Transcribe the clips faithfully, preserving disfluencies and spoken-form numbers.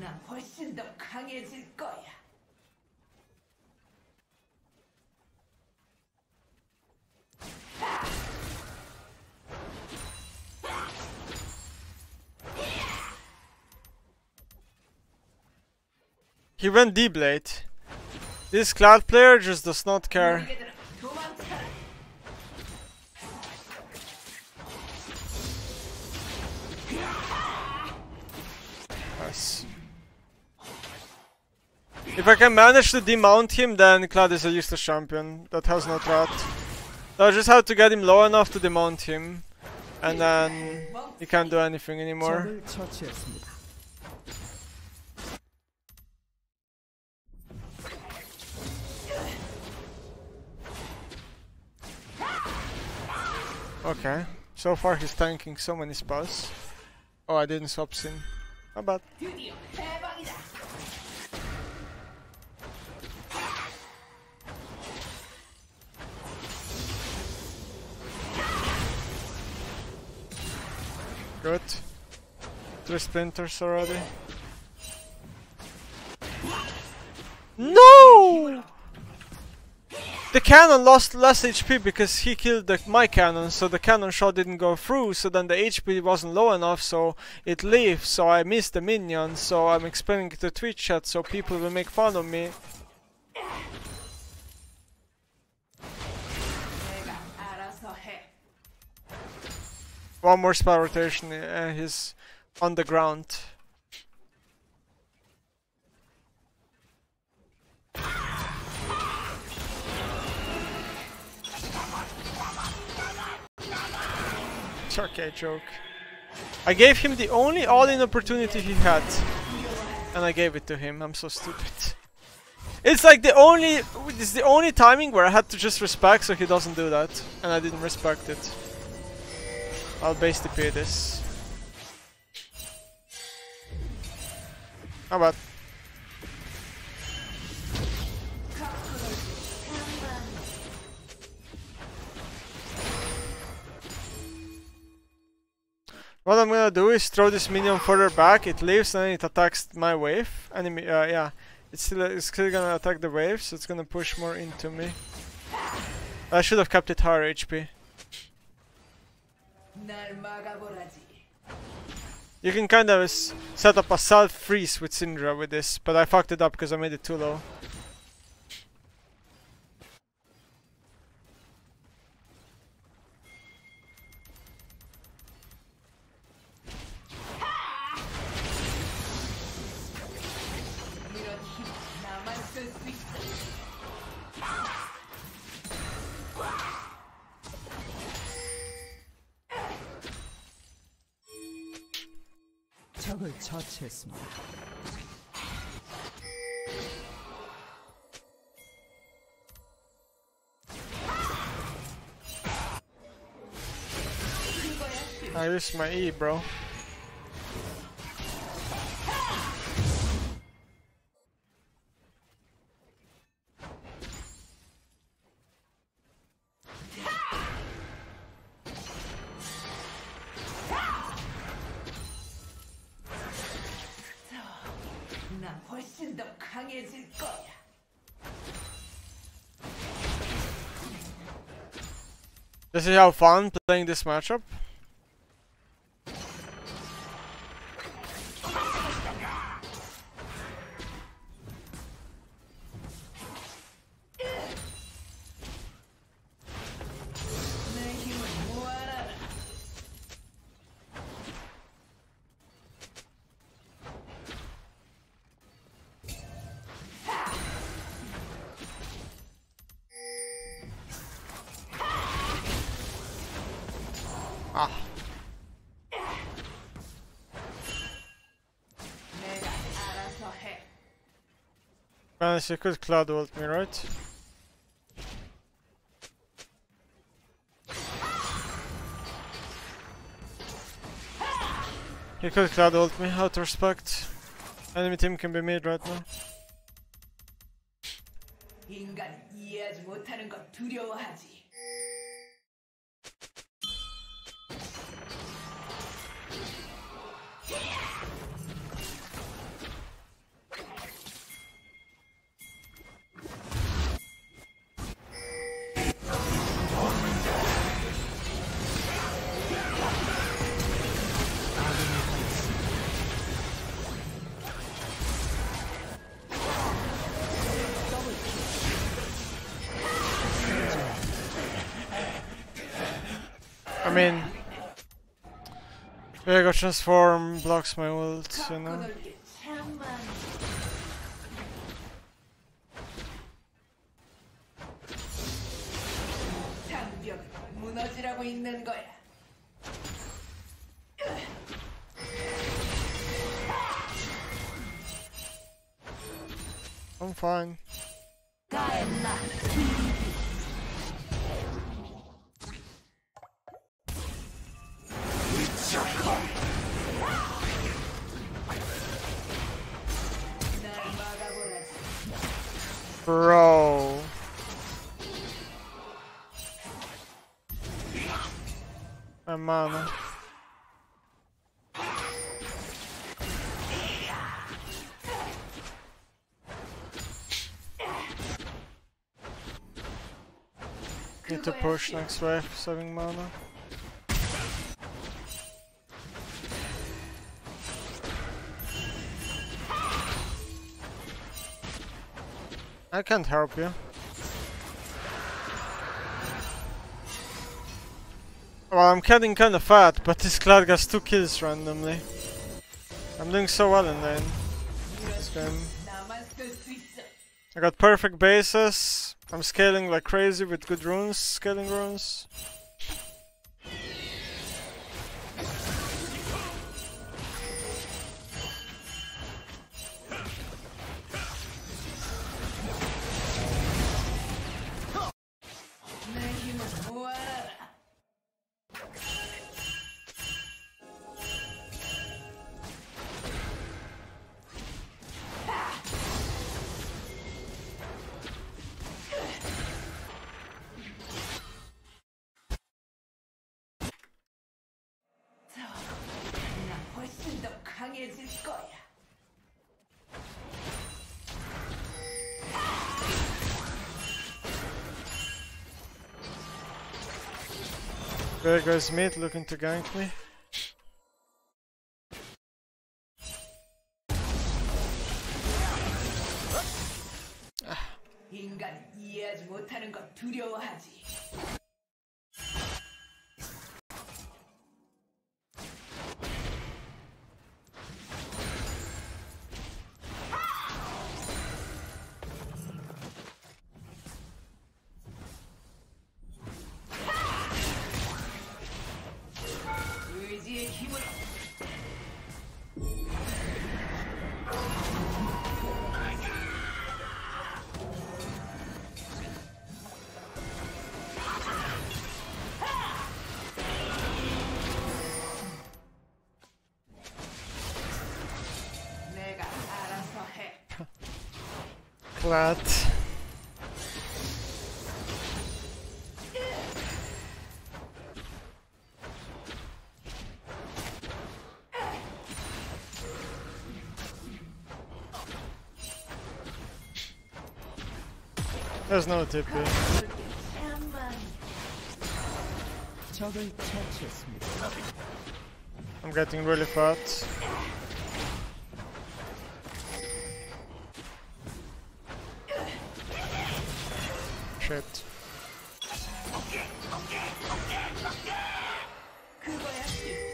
난 훨씬 더 강해질 거야. He went D-Blade. This Kled player just does not care. Nice. If I can manage to demount him, then Kled is a useless champion that has no threat. So I just have to get him low enough to demount him, and then he can't do anything anymore. Okay, so far he's tanking so many spells. Oh, I didn't swap Sin. How bad? Good. Three splinters already. No! The cannon lost less H P because he killed the, my cannon, so the cannon shot didn't go through, so then the H P wasn't low enough, so it leaves, so I missed the minion, so I'm explaining it to Twitch chat so people will make fun of me. One more spell rotation, uh, he's on the ground. It's okay, joke. I gave him the only all-in opportunity he had, and I gave it to him. I'm so stupid. It's like the only, it's the only timing where I had to just respect, so he doesn't do that, and I didn't respect it. I'll base T P this. How about? What I'm gonna do is throw this minion further back, it leaves and then it attacks my wave. Enemy, uh, yeah, it's still, it's still gonna attack the wave, so it's gonna push more into me. I should have kept it higher H P. You can kind of set up a self-freeze with Syndra with this, but I fucked it up because I made it too low. 적을 처치했습니다. I used my E, bro. Does he have fun playing this matchup? Ah. Man, she could Kled ult me, right? He could Kled ult me, out of respect. Enemy team can be mid right now. I mean, Vega transform blocks my ult, you know. 거둘 참 많아. 장벽 무너지라고 있는 거야. I'm fine. 가엔나. 날 막아보라지. Bro. My mana. Need to push next wave, saving mana. I can't help you. Well, I'm getting kinda fat, but this Kled gets two kills randomly. I'm doing so well in lane this game. 나만 쓸 수 있어. I got perfect bases. I'm scaling like crazy with good runes, scaling runes. 내 힘을 모아라. 나 훨씬 더 강해질 거야. There goes mid looking to gank me. 인간이 이해하지 못하는 건 두려워하지. 의지의 힘으로. 내가 알아서 해. Kled. There's no T P. 참 많아. 적을 처치했습니다. I'm getting really fat. Shit. 그거야.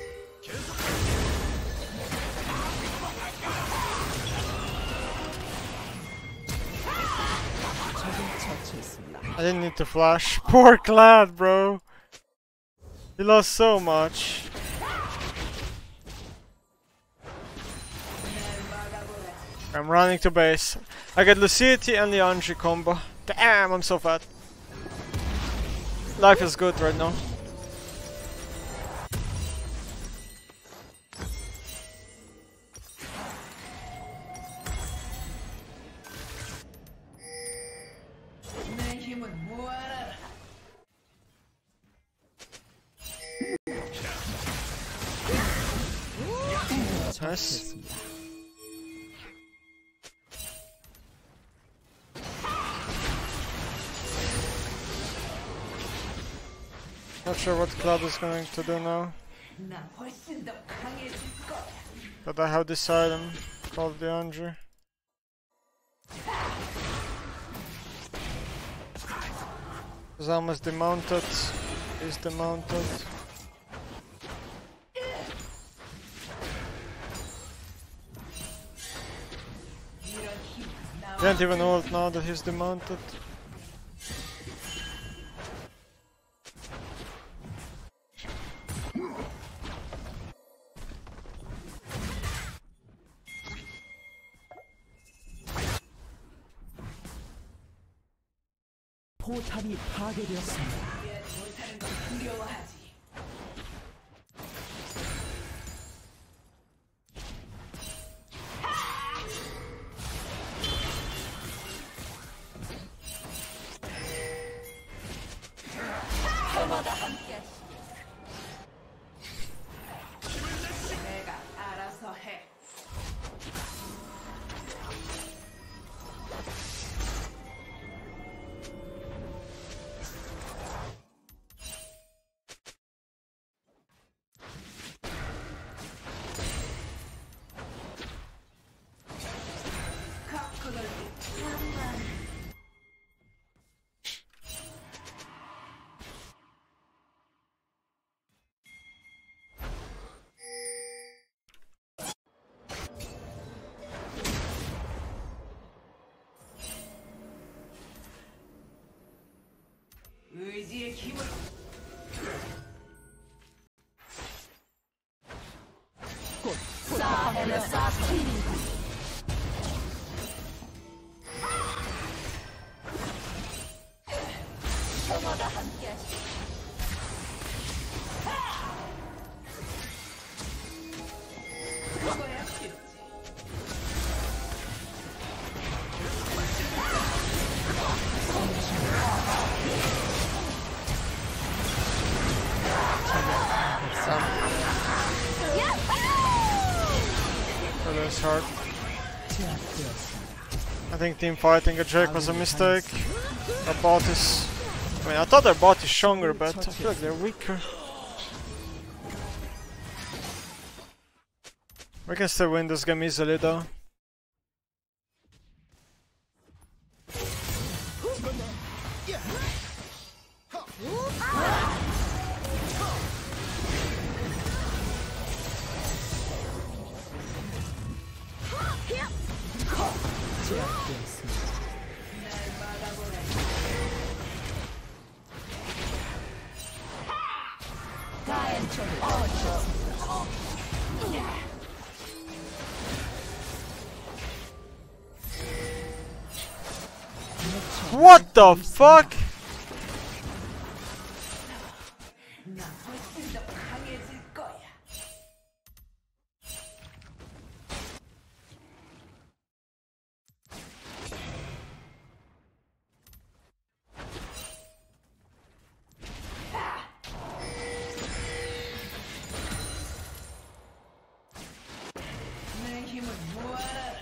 적을 처치했습니다. I didn't need to flash. Poor Kled, bro. He lost so much. I'm running to base. I get Lucidity and the Anji combo. Damn, I'm so fat. Life is good right now. 내 힘을 모아라. Nice. Not sure what Kled is going to do now, 나 훨씬 더 강해질 거야. but I have this item called the Anji. He's almost demounted. He's demounted. Can't even ult now that he's demounted. 포탑이 파괴되었습니다. 이해 못하는 건 두려워하지. 저마다 함께하시. 내가 알아서 해. 의지의 힘을 싸움을 쌓기. 저마다 함께하시. 그거야 쉽지. Really is hard. I think team fighting a Drake was a mistake. Our bot is... I mean, I thought their bot is stronger, but I feel like they're weaker. We can still win this game easily though. What the fuck? 나 훨씬 더 강해질 거야. 내 힘을 모아라.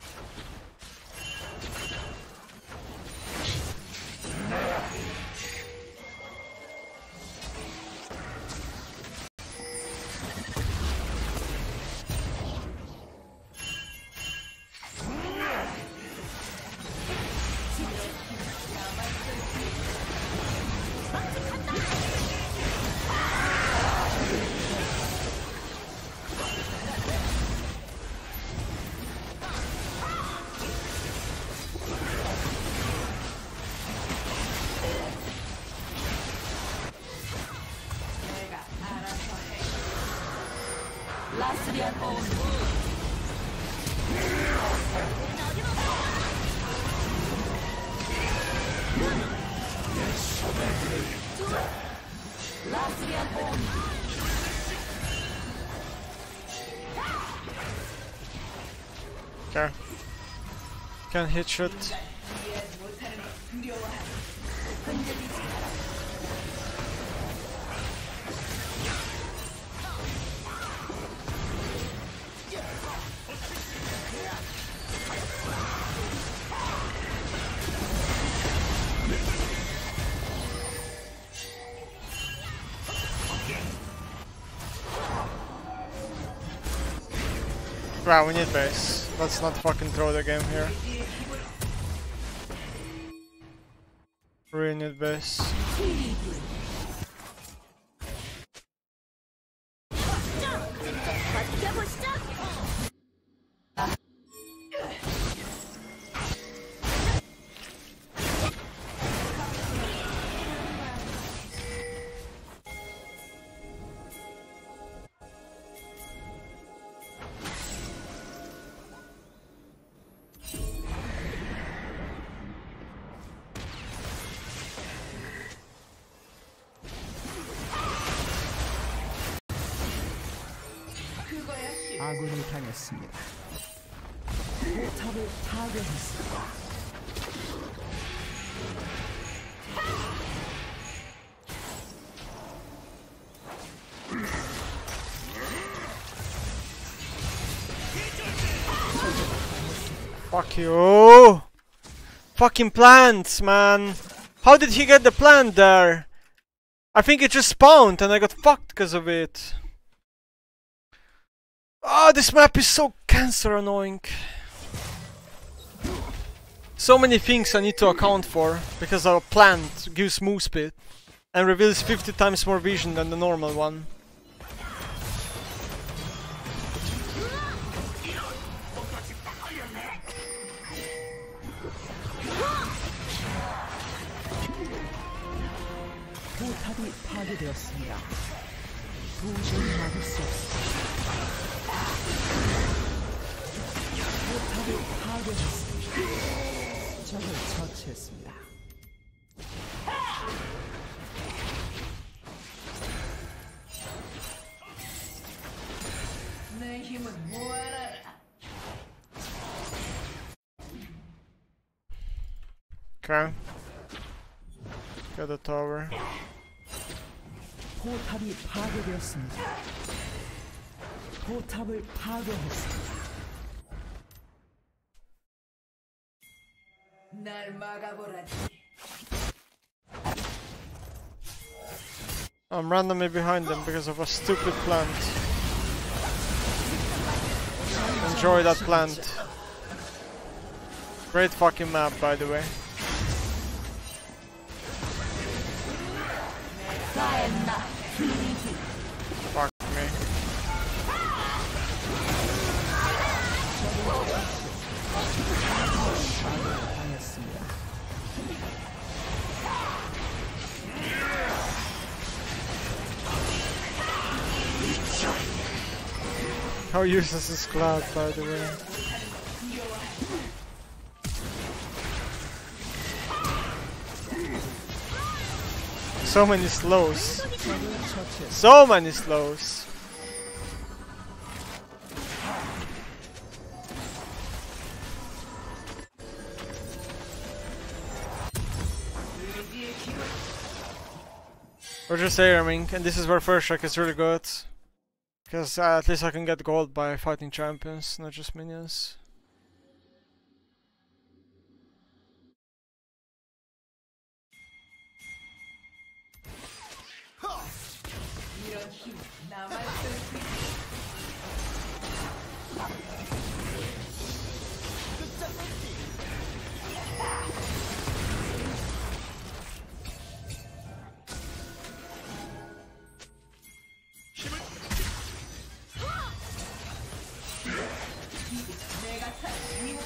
라스리안 온. 라스리안 온. Okay. Can hit shit. 이해 못하는 건 두려워하지. 흔들리지 마라. Wow, we need base. Let's not fucking throw the game here. Really need base. 죽어야지. 아군이 당했습니다. 포탑을 파괴했습니다. Fuck you! Fucking plants, man! How did he get the plant there? I think it just spawned and I got fucked because of it. Oh, this map is so cancer annoying. So many things I need to account for because our plant gives move speed and reveals fifty times more vision than the normal one. 포탑이 파괴되었습니다. 도저히 막을 수 없습니다. 포탑을 파괴했습니다. 적을 처치했습니다. 내 힘은 모아라. Okay. Get the tower. 포탑이 파괴되었습니다. 포탑을 파괴했습니다. 날 막아보라지. I'm randomly behind them because of a stupid plant. Enjoy that plant. Great fucking map, by the way. Fuck me. How useless is Kled, by the way? So many slows. So many slows. We're just aiming, and this is where first strike is really good. Because uh, at least I can get gold by fighting champions, not just minions. 이런 힘 나만 쓸 수 있어. 내가 살 힘을.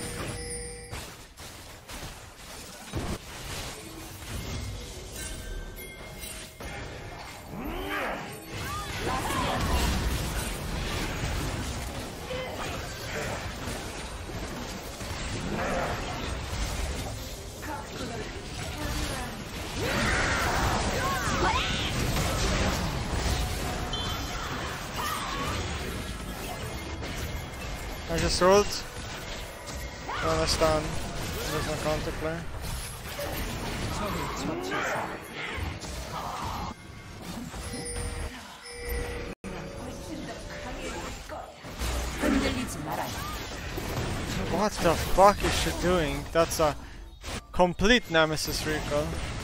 I just rolled. No, that's done. There's no counterplay. What the fuck is she doing? That's a complete Nemesis recall.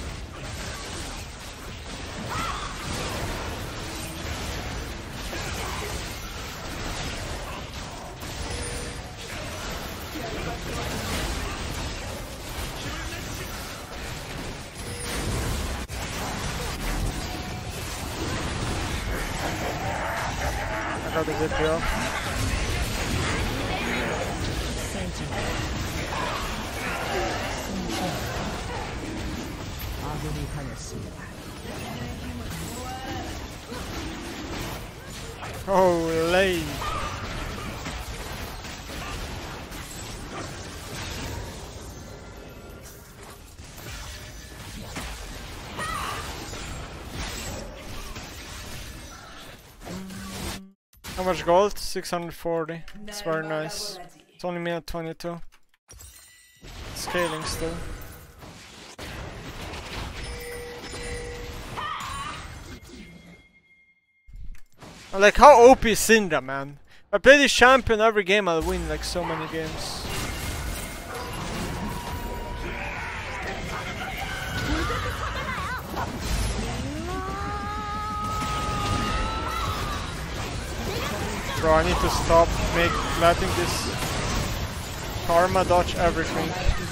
I got the video. 아군이 당했습니다. Holy! I'm much gold? six hundred forty. It's very nice. 날아보라지. It's only me at twenty-two. Scaling still. Like, how O P is Syndra, man? I play this champion every game, I'll win like so many games. Bro, I need to stop make letting this karma dodge everything.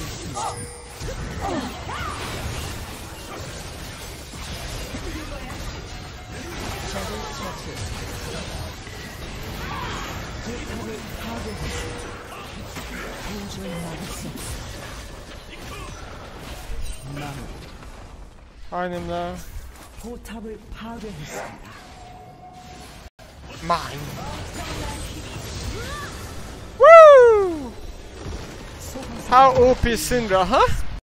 Find him now. 포탑을 파괴했습니다. Mine. Woo! How O P is Syndra, huh?